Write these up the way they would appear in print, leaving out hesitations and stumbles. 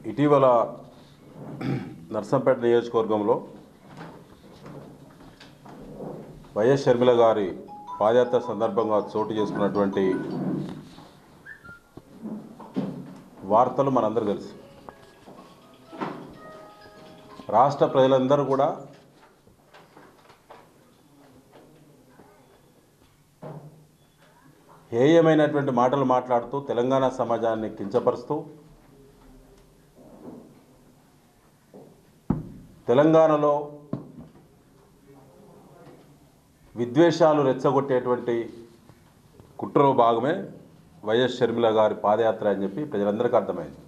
ఇటీవల నర్సంపేట నియోజకవర్గంలో వైఎస్ షర్మిల గారి పాదయాత్ర సందర్భంగా చోటు చేసుకున్నటువంటి వార్తలు మనందరూ తెలుసు. రాష్ట్ర ప్రజలందరూ కూడా హేయమైనటువంటి మాటలు మాట్లాడుతూ తెలంగాణ సమాజాన్ని కించపరుస్తూ తెలంగాణలో విద్వేషాలు రెచ్చగొట్టేటువంటి కుట్రలో భాగమే వైఎస్ షర్మిల గారి పాదయాత్ర అని చెప్పి ప్రజలందరికీ అర్థమైంది.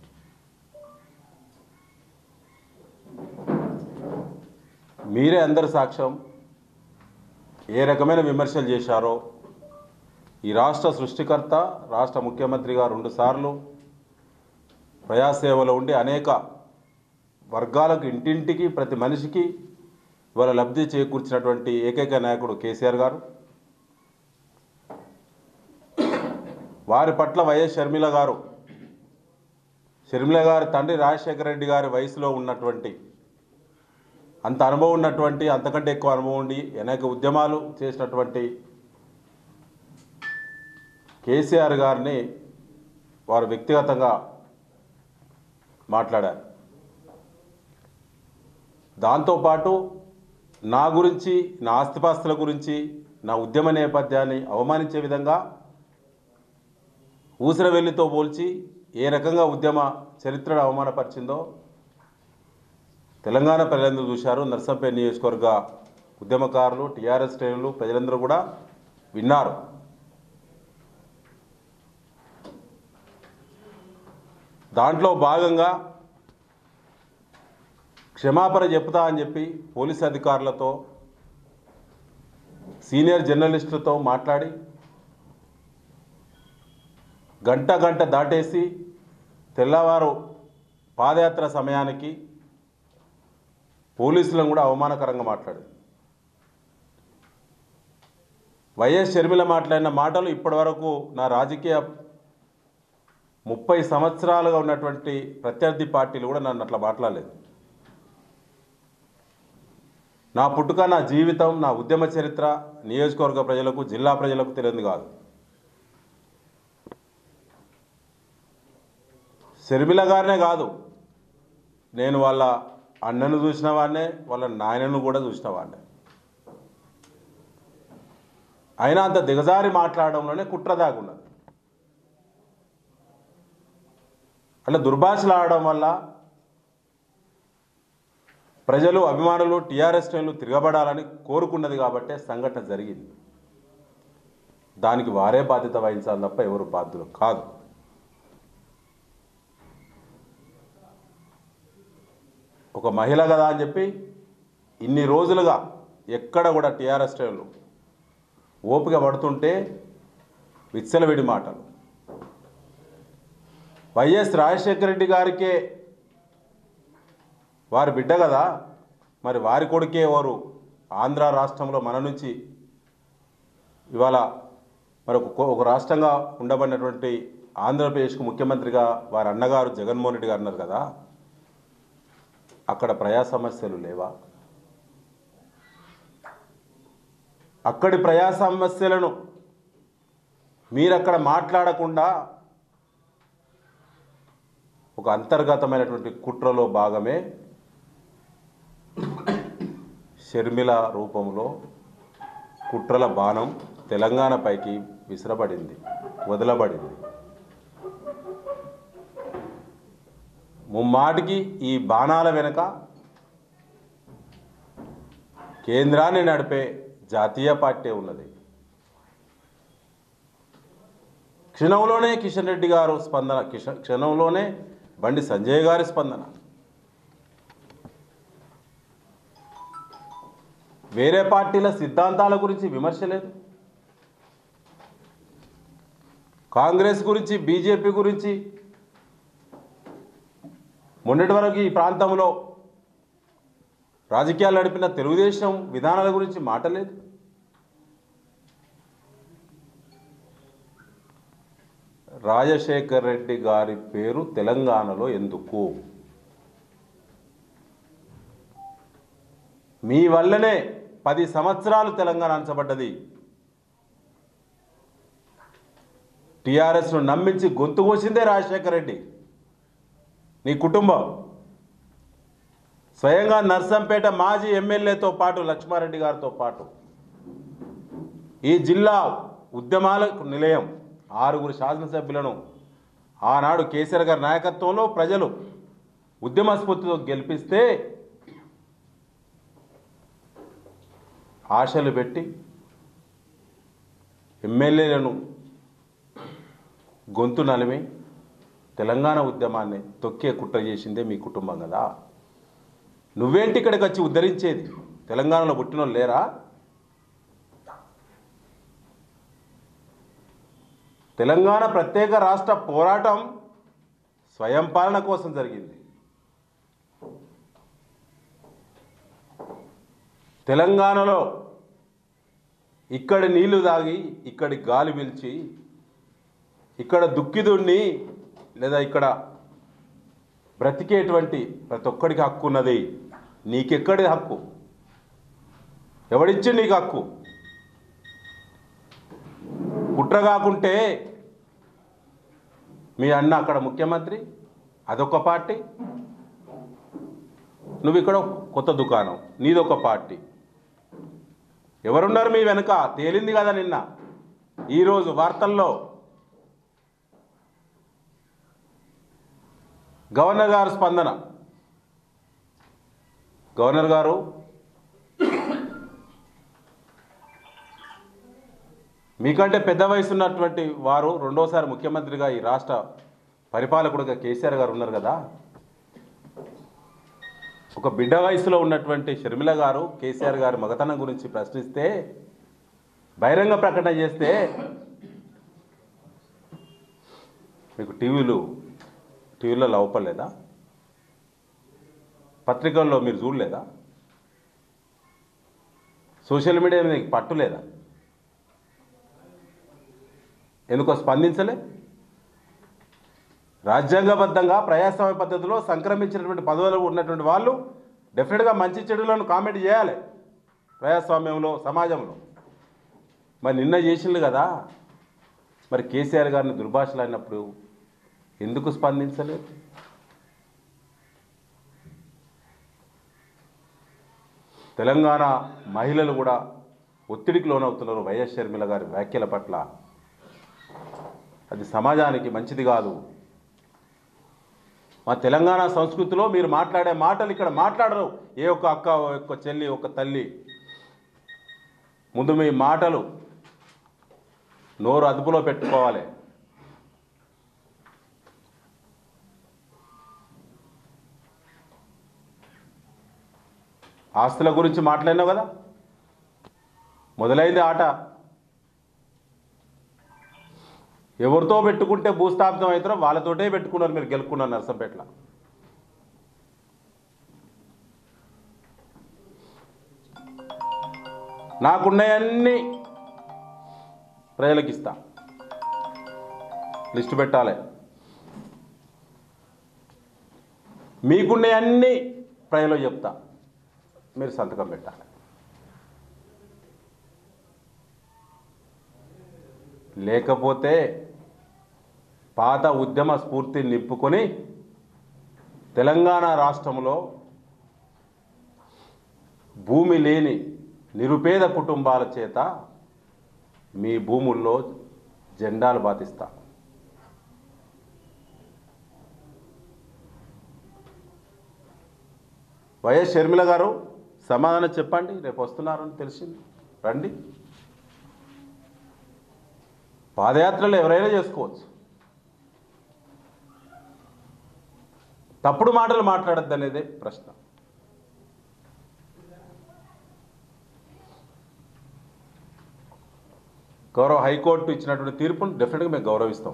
మీరే అందరి సాక్ష్యం. ఏ రకమైన విమర్శలు చేశారో ఈ రాష్ట్ర సృష్టికర్త రాష్ట్ర ముఖ్యమంత్రిగా 2 సార్లు ప్రజాసేవలో ఉండి అనేక వర్గాలకు ఇంటింటికి ప్రతి మనిషికి ఇవాళ లబ్ధి చేకూర్చినటువంటి ఏకైక నాయకుడు కేసీఆర్ గారు. వారి పట్ల వైఎస్ షర్మిల గారి తండ్రి రాజశేఖర రెడ్డి గారి వయసులో ఉన్నటువంటి అంత అనుభవం ఉన్నటువంటి అంతకంటే ఎక్కువ అనుభవం ఉండి అనేక ఉద్యమాలు చేసినటువంటి కేసీఆర్ గారిని వారు వ్యక్తిగతంగా మాట్లాడారు. దాంతోపాటు నా గురించి, నా ఆస్తిపాస్తుల గురించి, నా ఉద్యమ నేపథ్యాన్ని అవమానించే విధంగా ఊసరవెల్లితో పోల్చి ఏ రకంగా ఉద్యమ చరిత్రను అవమానపరిచిందో తెలంగాణ ప్రజలందరూ చూశారు. నర్సంపేట నియోజకవర్గ ఉద్యమకారులు, టీఆర్ఎస్ శ్రేణులు, ప్రజలందరూ కూడా విన్నారు. దాంట్లో భాగంగా క్షమాపణ చెప్తా అని చెప్పి పోలీసు అధికారులతో, సీనియర్ జర్నలిస్టులతో మాట్లాడి గంట దాటేసి తెల్లవారు పాదయాత్ర సమయానికి పోలీసులను కూడా అవమానకరంగా మాట్లాడింది. వైఎస్ షర్మిల మాట్లాడిన మాటలు ఇప్పటివరకు నా రాజకీయ 30 సంవత్సరాలుగా ఉన్నటువంటి ప్రత్యర్థి పార్టీలు కూడా నన్ను అట్లా మాట్లాడలేదు. నా పుట్టుక, నా జీవితం, నా ఉద్యమ చరిత్ర నియోజకవర్గ ప్రజలకు, జిల్లా ప్రజలకు తెలియదు కాదు. షర్మిల గారినే కాదు, నేను వాళ్ళ అన్నను చూసిన వాడినే, వాళ్ళ నాయనను కూడా చూసిన వాడినే. అయినా అంత దిగజారి మాట్లాడడంలోనే కుట్ర దాగున్నది. అట్లా దుర్భాషలు ఆడడం వల్ల ప్రజలు, అభిమానులు, టీఆర్ఎస్ శ్రేణులు తిరగబడాలని కోరుకున్నది కాబట్టే సంఘటన జరిగింది. దానికి వారే బాధ్యత వహించాలి తప్ప ఎవరు బాధ్యులు కాదు. ఒక మహిళ కదా అని చెప్పి ఇన్ని రోజులుగా ఎక్కడ కూడా టీఆర్ఎస్ శ్రేణులు ఓపిక పడుతుంటే విచ్చలవిడి మాటలు. వైఎస్ రాజశేఖర రెడ్డి గారికే వారి బిడ్డ కదా, మరి వారి కొడుకే వారు ఆంధ్ర రాష్ట్రంలో మన నుంచి ఇవాళ మరి ఒక రాష్ట్రంగా ఉండబడినటువంటి ఆంధ్రప్రదేశ్కు ముఖ్యమంత్రిగా వారి అన్నగారు జగన్మోహన్ రెడ్డి గారు అన్నారు కదా, అక్కడ ప్రజా సమస్యలు లేవా? అక్కడి ప్రజా సమస్యలను మీరక్కడ మాట్లాడకుండా ఒక అంతర్గతమైనటువంటి కుట్రలో భాగమే షర్మిల రూపంలో కుట్రల బాణం తెలంగాణ పైకి విసిరబడింది, వదలబడింది. ముమ్మాటికి ఈ బాణాల వెనుక కేంద్రాన్ని నడిపే జాతీయ పార్టీ ఉన్నది. క్షణంలోనే కిషన్ రెడ్డి గారు స్పందన, క్షణంలోనే బండి సంజయ్ గారి స్పందన. వేరే పార్టీల సిద్ధాంతాల గురించి విమర్శ లేదు. కాంగ్రెస్ గురించి, బీజేపీ గురించి, మొన్నటి వరకు ఈ ప్రాంతంలో రాజకీయాలు నడిపిన తెలుగుదేశం విధానాల గురించి మాట లేదు. రాజశేఖర్ రెడ్డి గారి పేరు తెలంగాణలో ఎందుకు? మీ వల్లనే 10 సంవత్సరాలు తెలంగాణ అంచబడ్డది. టీఆర్ఎస్ను నమ్మించి గొంతు కోసిందే రాజశేఖర రెడ్డి, నీ కుటుంబం. స్వయంగా నర్సంపేట మాజీ ఎమ్మెల్యేతో పాటు లక్ష్మారెడ్డి గారితో పాటు ఈ జిల్లా ఉద్యమాలకు నిలయం 6 శాసనసభ్యులను ఆనాడు కేసీఆర్ గారి నాయకత్వంలో ప్రజలు ఉద్యమ స్ఫూర్తితో గెలిపిస్తే ఆశలు పెట్టి ఎమ్మెల్యేలను గొంతు నలిమి తెలంగాణ ఉద్యమాన్ని తొక్కే కుట్ర చేసిందే మీ కుటుంబం కదా. నువ్వేంటి ఇక్కడికి వచ్చి ఉద్ధరించేది? తెలంగాణలో పుట్టిన వాళ్ళు లేరా? తెలంగాణ ప్రత్యేక రాష్ట్ర పోరాటం స్వయం పాలన కోసం జరిగింది. తెలంగాణలో ఇక్కడి నీళ్లు తాగి, ఇక్కడి గాలి పీల్చి, ఇక్కడ దుక్కిదున్ని లేదా ఇక్కడ బ్రతికేటువంటి ప్రతి ఒక్కడికి హక్కు ఉన్నది. నీకెక్కడి హక్కు? ఎవడిచ్చి నీకు హక్కు? కుట్ర కాకుంటే మీ అన్న అక్కడ ముఖ్యమంత్రి, అదొక పార్టీ, నువ్వు ఇక్కడ కొత్త దుకాణం, నీదొక పార్టీ. ఎవరున్నారు మీ వెనుక? తేలింది కదా నిన్న. ఈరోజు వార్తల్లో గవర్నర్ గారు స్పందన. గవర్నర్ గారు మీకంటే పెద్ద వయసు ఉన్నటువంటి వారు, రెండోసారి ముఖ్యమంత్రిగా ఈ రాష్ట్ర పరిపాలకుడిగా కేసీఆర్ గారు ఉన్నారు కదా. ఒక బిడ్డ వయసులో ఉన్నటువంటి షర్మిల గారు కేసీఆర్ గారి మగతనం గురించి ప్రశ్నిస్తే, బహిరంగ ప్రకటన చేస్తే మీకు టీవీలో అవపడలేదా? పత్రికల్లో మీరు చూడలేదా? సోషల్ మీడియా మీద మీకు పట్టులేదా? ఎందుకో స్పందించలే? రాజ్యాంగబద్ధంగా ప్రజాస్వామ్య పద్ధతిలో సంక్రమించినటువంటి పదవులు ఉన్నటువంటి వాళ్ళు డెఫినెట్గా మంచి చెడులను కామెంట్ చేయాలి ప్రజాస్వామ్యంలో, సమాజంలో. మరి నిన్న చేసిండు కదా. మరి కేసీఆర్ గారిని దుర్భాషలాడినప్పుడు ఎందుకు స్పందించలేదు? తెలంగాణ మహిళలు కూడా ఒత్తిడికి లోనవుతున్నారు వైఎస్ షర్మిల గారి వ్యాఖ్యల పట్ల. అది సమాజానికి మంచిది కాదు. మా తెలంగాణ సంస్కృతిలో మీరు మాట్లాడే మాటలు ఇక్కడ మాట్లాడరు. ఏ ఒక్క అక్క, ఒక్క చెల్లి, ఒక్క తల్లి. ముందు మీ మాటలు నోరు అదుపులో పెట్టుకోవాలి. ఆస్తుల గురించి మాట్లాడినావు కదా, మొదలైంది ఆట. ఎవరితో పెట్టుకుంటే భూస్థాపితం అవుతారో వాళ్ళతోటే పెట్టుకున్నారు మీరు, గెలుక్కున్నారు నర్సంపేటలో. నాకున్నాయన్నీ ప్రజలకు ఇస్తా, లిస్టు పెట్టాలి. మీకున్నాయన్నీ ప్రజలకు చెప్తా, మీరు సంతకం పెట్టాలి. లేకపోతే పాత ఉద్యమ స్ఫూర్తిని నింపుకొని తెలంగాణ రాష్ట్రంలో భూమి లేని నిరుపేద కుటుంబాల చేత మీ భూముల్లో జెండాలు బాతిస్తా. వైఎస్ షర్మిల గారు సమాధానం చెప్పండి. రేపు వస్తున్నారని తెలిసింది, రండి. పాదయాత్రలు ఎవరైనా చేసుకోవచ్చు. తప్పుడు మాటలు మాట్లాడద్దు అనేదే ప్రశ్న. గౌరవ హైకోర్టు ఇచ్చినటువంటి తీర్పును డెఫినెట్గా మేము గౌరవిస్తాం.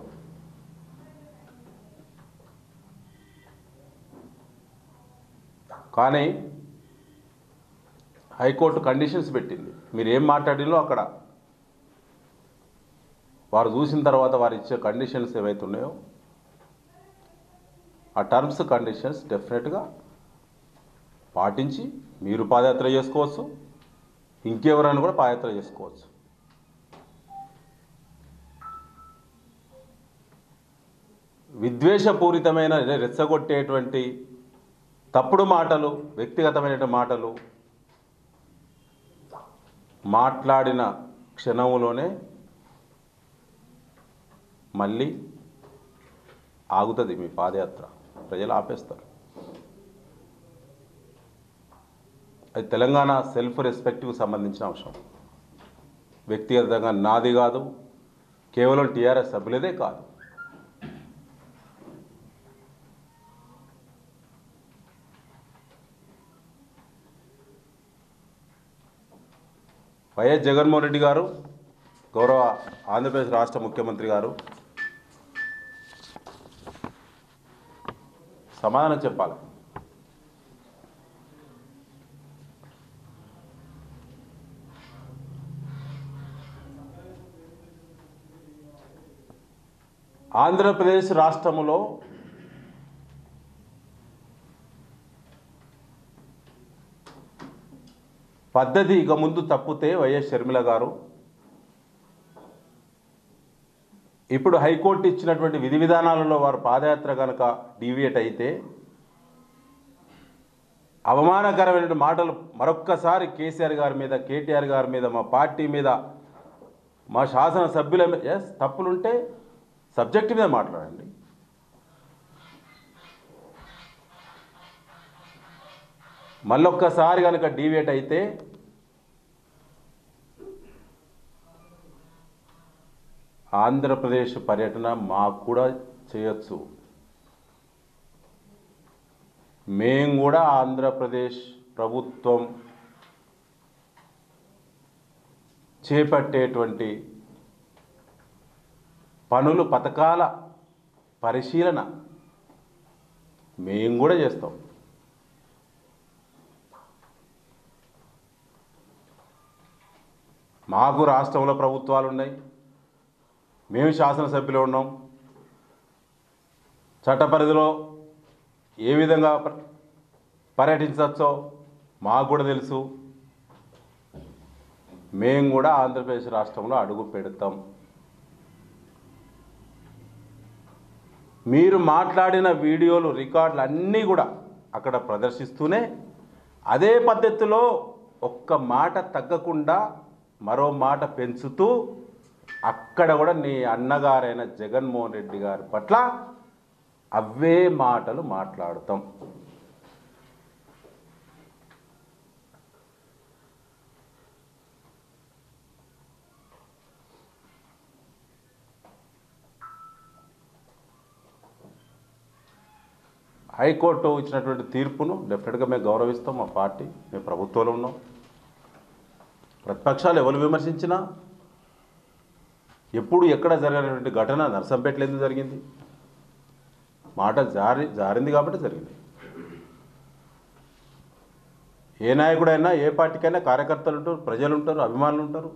కానీ హైకోర్టు కండిషన్స్ పెట్టింది. మీరు ఏం మాట్లాడినో అక్కడ వారు చూసిన తర్వాత వారు ఇచ్చే కండిషన్స్ ఏవైతే ఉన్నాయో ఆ టర్మ్స్ కండిషన్స్ డెఫినెట్గా పాటించి మీరు పాదయాత్ర చేసుకోవచ్చు, ఇంకెవరైనా కూడా పాదయాత్ర చేసుకోవచ్చు. విద్వేషపూరితమైన రెచ్చగొట్టేటువంటి తప్పుడు మాటలు, వ్యక్తిగతమైన మాటలు మాట్లాడిన క్షణంలోనే మళ్ళీ ఆగుతుంది మీ పాదయాత్ర, ప్రజలు ఆపేస్తారు. అది తెలంగాణ సెల్ఫ్ రెస్పెక్ట్కు సంబంధించిన అంశం. వ్యక్తిగతంగా నాది కాదు, కేవలం టీఆర్ఎస్ సభ్యులదే కాదు. వైఎస్ జగన్మోహన్ రెడ్డి గారు, గౌరవ ఆంధ్రప్రదేశ్ రాష్ట్ర ముఖ్యమంత్రి గారు సమాధానం చెప్పాలి. ఆంధ్రప్రదేశ్ రాష్ట్రంలో పద్ధతి ఇక ముందు తప్పితే వైఎస్ షర్మిల గారు ఇప్పుడు హైకోర్టు ఇచ్చినటువంటి విధి విధానాలలో వారు పాదయాత్ర కనుక డీవియేట్ అయితే అవమానకరమైన మాటలు మరొక్కసారి కేసీఆర్ గారి మీద, కేటీఆర్ గారి మీద, మా పార్టీ మీద, మా శాసనసభ్యుల మీద తప్పులుంటే సబ్జెక్ట్ మీద మాట్లాడండి. మళ్ళొక్కసారి కనుక డీవియేట్ అయితే ఆంధ్రప్రదేశ్ పర్యటన మాకు కూడా చేయొచ్చు. మేము కూడా ఆంధ్రప్రదేశ్ ప్రభుత్వం చేపట్టేటువంటి పనులు, పథకాల పరిశీలన మేము కూడా చేస్తాం. మాకు రాష్ట్రంలో ప్రభుత్వాలు ఉన్నాయి, మేము శాసనసభ్యులు ఉన్నాం. చట్ట పరిధిలో ఏ విధంగా పర్యటించవచ్చో మాకు కూడా తెలుసు. మేము కూడా ఆంధ్రప్రదేశ్ రాష్ట్రంలో అడుగు పెడతాం. మీరు మాట్లాడిన వీడియోలు, రికార్డులు అన్నీ కూడా అక్కడ ప్రదర్శిస్తూనే అదే పద్ధతిలో ఒక్క మాట తగ్గకుండా మరో మాట పెంచుతూ అక్కడ కూడా నీ అన్నగారైన జగన్మోహన్ రెడ్డి గారి పట్ల అవే మాటలు మాట్లాడుతాం. హైకోర్టు ఇచ్చినటువంటి తీర్పును డెఫినెట్గా మేము గౌరవిస్తాం. మా పార్టీ, మేము ప్రభుత్వంలో ఉన్నాం. ప్రతిపక్షాలు ఎవరు విమర్శించినా ఎప్పుడు ఎక్కడ జరిగినటువంటి ఘటన నర్సంపేటలో ఎందుకు జరిగింది? మాట జారింది కాబట్టి జరిగింది. ఏ నాయకుడైనా, ఏ పార్టీకైనా కార్యకర్తలు ఉంటారు, ప్రజలు ఉంటారు, అభిమానులు ఉంటారు.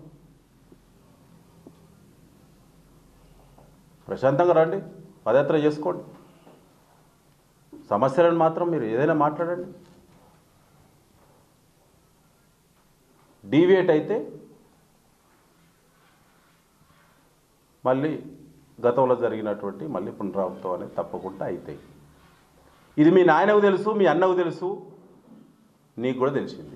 ప్రశాంతంగా రండి, పదయాత్ర చేసుకోండి. సమస్యలను మాత్రం మీరు ఏదైనా మాట్లాడండి. డీవియేట్ అయితే మళ్ళీ గతంలో జరిగినటువంటి మళ్ళీ పునరావృతం అనేది తప్పకుండా అవుతాయి. ఇది మీ నాయనకు తెలుసు, మీ అన్నకు తెలుసు, నీకు కూడా తెలిసింది.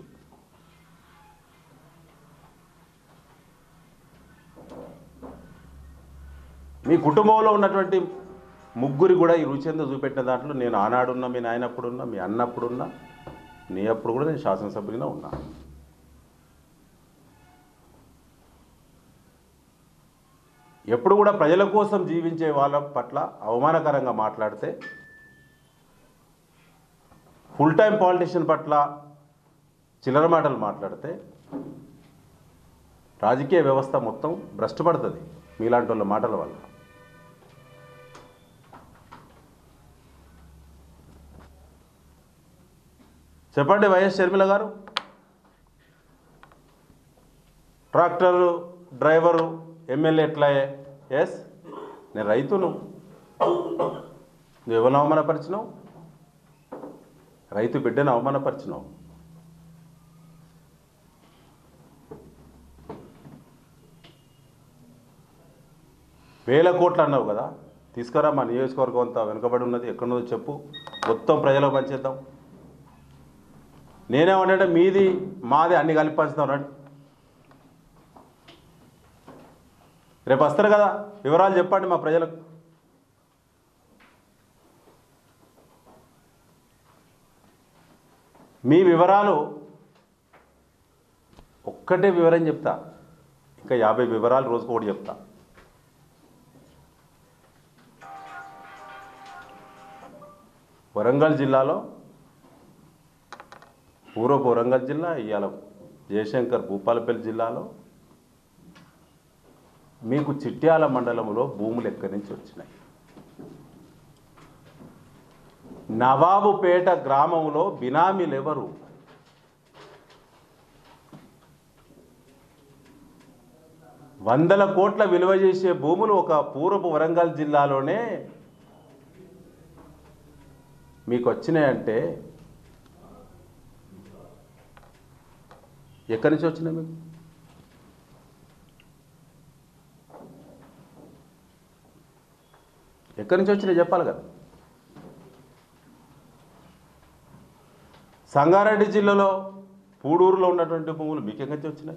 మీ కుటుంబంలో ఉన్నటువంటి ముగ్గురు కూడా ఈ రుచేందో చూపెట్టిన దాంట్లో నేను ఆనాడున్నా, మీ నాయనప్పుడున్నా, మీ అన్నప్పుడున్నా, నీ అప్పుడు కూడా నేను శాసనసభ్యునిగా ఉన్నా. ఎప్పుడు కూడా ప్రజల కోసం జీవించే వాళ్ళ పట్ల అవమానకరంగా మాట్లాడితే, ఫుల్ టైం పాలిటిషియన్ పట్ల చిల్లర మాటలు మాట్లాడితే రాజకీయ వ్యవస్థ మొత్తం భ్రష్టుపడుతుంది మీలాంటి వాళ్ళ మాటల వల్ల. చెప్పండి వైఎస్ షర్మిల గారు, ట్రాక్టర్ డ్రైవరు ఎమ్మెల్యే ఎట్లాయే? ఎస్, నేను రైతును. నువ్వు ఎవరు అవమానపరిచినావు? రైతు బిడ్డను అవమానపరిచినావు. వేల కోట్లు అన్నావు కదా, తీసుకురా. మా నియోజకవర్గం అంతా వెనుకబడి ఉన్నది, ఎక్కడున్నదో చెప్పు, మొత్తం ప్రజలకు పంచేద్దాం. నేనేమంటే మీది మాది అన్ని కలిపి పంచుతాం రండి. రేపు వస్తారు కదా, వివరాలు చెప్పండి మా ప్రజలకు. మీ వివరాలు ఒక్కటే వివరం చెప్తా, ఇంకా 50 వివరాలు రోజుకు ఒకటి చెప్తా. వరంగల్ జిల్లాలో, పూర్వపు వరంగల్ జిల్లా, ఇవాళ జయశంకర్ భూపాలపల్లి జిల్లాలో మీకు చిట్యాల మండలంలో భూములు ఎక్కడి నుంచి వచ్చినాయి? నవాబుపేట గ్రామంలో బినామీలు ఎవరు? వందల కోట్ల విలువ చేసే భూములు ఒక పూర్వపు వరంగల్ జిల్లాలోనే మీకు వచ్చినాయంటే ఎక్కడి నుంచి వచ్చినాయి? మీకు ఎక్కడి నుంచి వచ్చినాయి చెప్పాలి కదా. సంగారెడ్డి జిల్లాలో పూడూరులో ఉన్నటువంటి భూములు మీకు ఎక్కడి నుంచి వచ్చినాయి?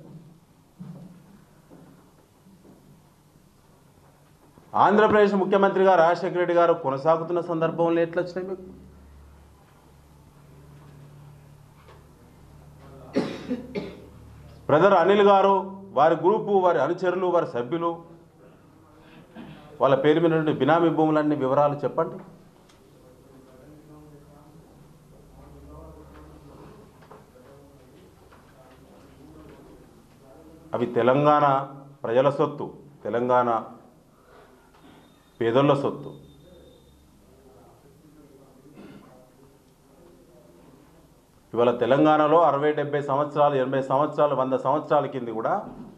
ఆంధ్రప్రదేశ్ ముఖ్యమంత్రిగా రాజశేఖర రెడ్డి గారు కొనసాగుతున్న సందర్భంలో ఎట్లా వచ్చినాయి మీకు? బ్రదర్ అనిల్ గారు, వారి గ్రూపు, వారి అనుచరులు, వారి సభ్యులు, వాళ్ళ పేరు మీద బినామీ భూములన్నీ వివరాలు చెప్పండి. అవి తెలంగాణ ప్రజల సొత్తు, తెలంగాణ పేదల సొత్తు. ఇవాళ తెలంగాణలో 60-70 సంవత్సరాలు, 80 సంవత్సరాలు, 100 సంవత్సరాల కింద కూడా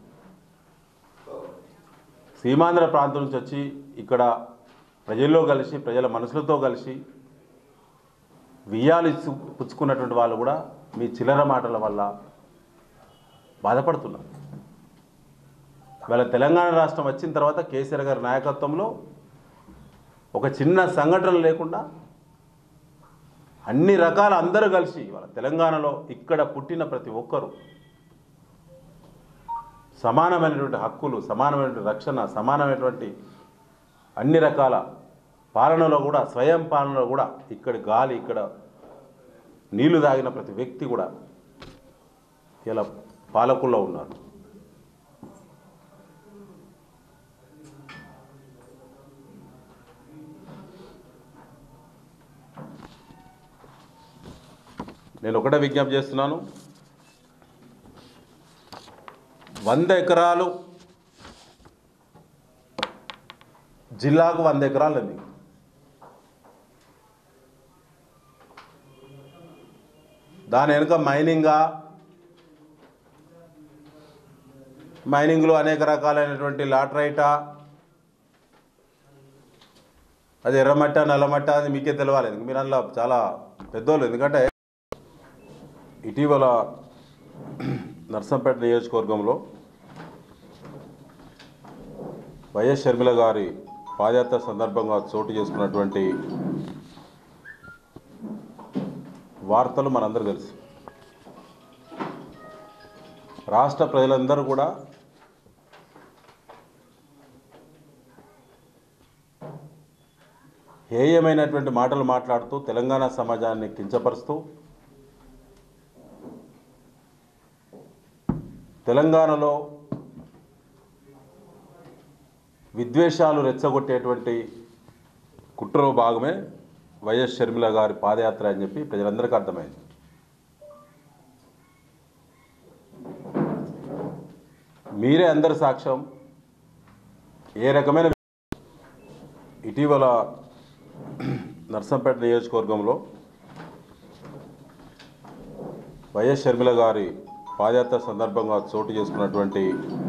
సీమాంధ్ర ప్రాంతం నుంచి వచ్చి ఇక్కడ ప్రజల్లో కలిసి, ప్రజల మనసులతో కలిసి వియ్యాలు పుచ్చుకున్నటువంటి వాళ్ళు కూడా మీ చిల్లర మాటల వల్ల బాధపడుతున్నారు. ఇవాళ తెలంగాణ రాష్ట్రం వచ్చిన తర్వాత కేసీఆర్ గారి నాయకత్వంలో ఒక చిన్న సంఘటన లేకుండా అన్ని రకాల అందరూ కలిసి ఇవాళ తెలంగాణలో ఇక్కడ పుట్టిన ప్రతి ఒక్కరూ సమానమైనటువంటి హక్కులు, సమానమైనటువంటి రక్షణ, సమానమైనటువంటి అన్ని రకాల పాలనలో కూడా, స్వయం పాలనలో కూడా ఇక్కడ గాలి, ఇక్కడ నీళ్లు తాగిన ప్రతి వ్యక్తి కూడా ఇలా పాలకుల్లో ఉన్నారు. నేను ఒకటే విజ్ఞప్తి చేస్తున్నాను, 100 ఎకరాలు జిల్లాకు 100 ఎకరాలు అండి. దాని వెనుక మైనింగ్లో అనేక రకాలైనటువంటి లాటరైటా, అది ఎర్రమట్ట, నల్లమట్ట, అది మీకే తెలవాలి. మీరు అందులో చాలా పెద్దోళ్ళు. ఎందుకంటే ఇటీవల నర్సంపేట నియోజకవర్గంలో వైఎస్ షర్మిల గారి పాదయాత్ర సందర్భంగా చోటు చేసుకున్నటువంటి వార్తలు మనందరూ తెలుసు. రాష్ట్ర ప్రజలందరూ కూడా హేయమైనటువంటి మాటలు మాట్లాడుతూ తెలంగాణ సమాజాన్ని కించపరుస్తూ తెలంగాణలో విద్వేషాలు రెచ్చగొట్టేటువంటి కుట్రలో భాగమే వైఎస్ షర్మిల గారి పాదయాత్ర అని చెప్పి ప్రజలందరికీ అర్థమైంది. మీరే అందరి సాక్ష్యం. ఏ రకమైన ఇటీవల నర్సంపేట నియోజకవర్గంలో వైఎస్ షర్మిల గారి పాదయాత్ర సందర్భంగా చోటు చేసుకున్నటువంటి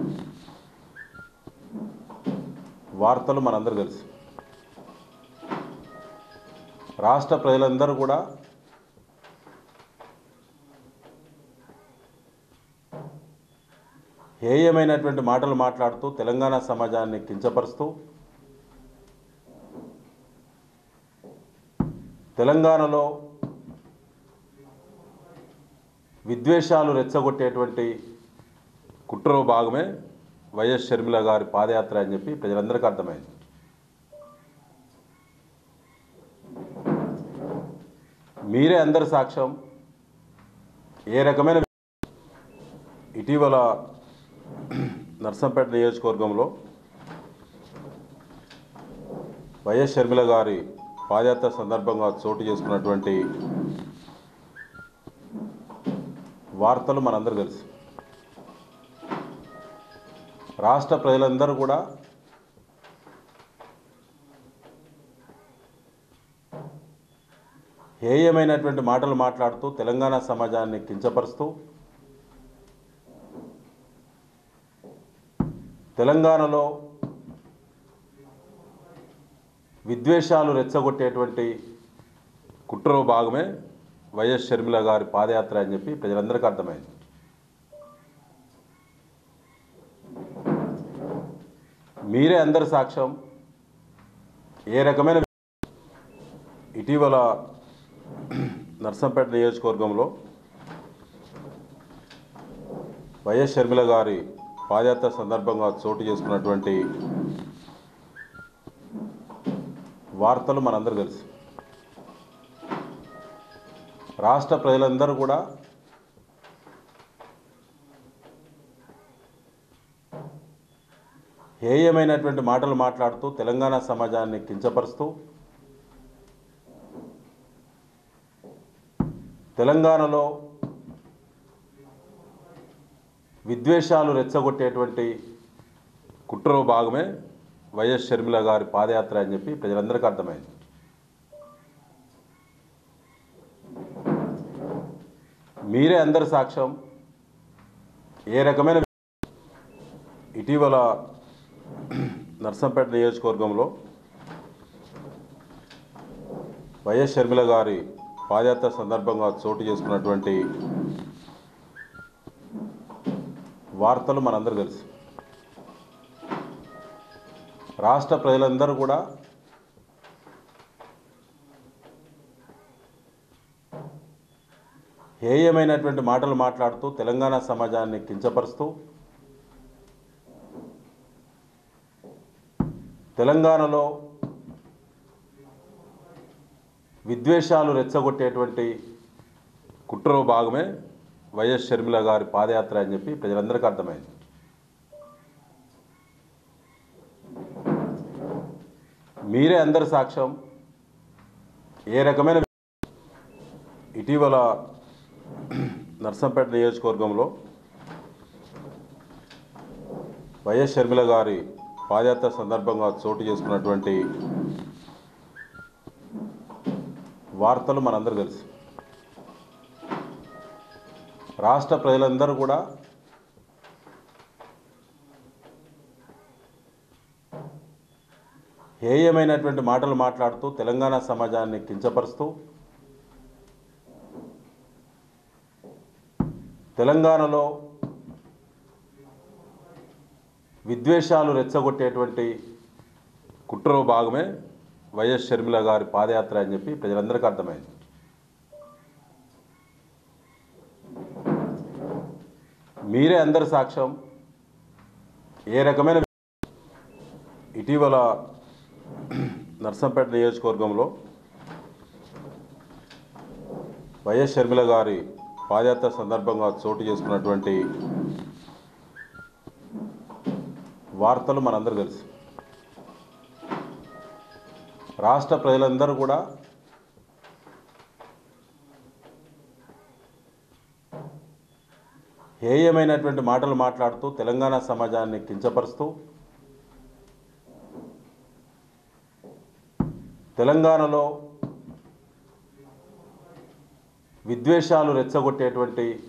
వార్తలు మనందరూ తెలుసు. రాష్ట్ర ప్రజలందరూ కూడా హేయమైనటువంటి మాటలు మాట్లాడుతూ తెలంగాణ సమాజాన్ని కించపరుస్తూ తెలంగాణలో విద్వేషాలు రెచ్చగొట్టేటువంటి కుట్రలో భాగమే వైఎస్ షర్మిల గారి పాదయాత్ర అని చెప్పి ప్రజలందరికీ అర్థమైంది. మీరే అందరి సాక్ష్యం. ఏ రకమైన ఇటీవల నర్సంపేట నియోజకవర్గంలో వైఎస్ షర్మిల గారి పాదయాత్ర సందర్భంగా చోటు చేసుకున్నటువంటి వార్తలు మనందరూ తెలుసు. రాష్ట్ర ప్రజలందరూ కూడా హేయమైనటువంటి మాటలు మాట్లాడుతూ తెలంగాణ సమాజాన్ని కించపరుస్తూ తెలంగాణలో విద్వేషాలు రెచ్చగొట్టేటువంటి కుట్రలో భాగమే వైఎస్ షర్మిల గారి పాదయాత్ర అని చెప్పి ప్రజలందరికీ అర్థమైంది. మీరే అందరి సాక్ష్యం. ఏ రకమైన ఇటీవల నర్సంపేట నియోజకవర్గంలో వైఎస్ షర్మిల గారి పాదయాత్ర సందర్భంగా చోటు చేసుకున్నటువంటి వార్తలు మనందరూ తెలుసు. రాష్ట్ర ప్రజలందరూ కూడా హేయమైనటువంటి మాటలు మాట్లాడుతూ తెలంగాణ సమాజాన్ని కించపరుస్తూ తెలంగాణలో విద్వేషాలు రెచ్చగొట్టేటువంటి కుట్రలో భాగమే వైఎస్ షర్మిల గారి పాదయాత్ర అని చెప్పి ప్రజలందరికీ అర్థమైంది. మీరే అందరి సాక్ష్యం. ఏ రకమైన ఇటీవల నర్సంపేట నియోజకవర్గంలో వైఎస్ షర్మిల గారి పాదయాత్ర సందర్భంగా చోటు చేసుకున్నటువంటి వార్తలు మనందరూ తెలుసు. రాష్ట్ర ప్రజలందరూ కూడా హేయమైనటువంటి మాటలు మాట్లాడుతూ తెలంగాణ సమాజాన్ని కించపరుస్తూ తెలంగాణలో విద్వేషాలు రెచ్చగొట్టేటువంటి కుట్రలో భాగమే వైఎస్ షర్మిల గారి పాదయాత్ర అని చెప్పి ప్రజలందరికీ అర్థమైంది. మీరే అందరి సాక్ష్యం. ఏ రకమైన ఇటీవల నర్సంపేట నియోజకవర్గంలో వైఎస్ షర్మిల గారి పాదయాత్ర సందర్భంగా చోటు చేసుకున్నటువంటి వార్తలు మనందరూ తెలుసు. రాష్ట్ర ప్రజలందరూ కూడా హేయమైనటువంటి మాటలు మాట్లాడుతూ తెలంగాణ సమాజాన్ని కించపరుస్తూ తెలంగాణలో విద్వేషాలు రెచ్చగొట్టేటువంటి కుట్రలో భాగమే వైఎస్ షర్మిల గారి పాదయాత్ర అని చెప్పి ప్రజలందరికీ అర్థమైంది. మీరే అందరి సాక్ష్యం. ఏ రకమైన ఇటీవల నర్సంపేట నియోజకవర్గంలో వైఎస్ షర్మిల గారి పాదయాత్ర సందర్భంగా చోటు చేసుకున్నటువంటి వార్తలు మనందరూ తెలుసు. రాష్ట్ర ప్రజలందరూ కూడా హేయమైనటువంటి మాటలు మాట్లాడుతూ తెలంగాణ సమాజాన్ని కించపరుస్తూ తెలంగాణలో విద్వేషాలు రెచ్చగొట్టేటువంటి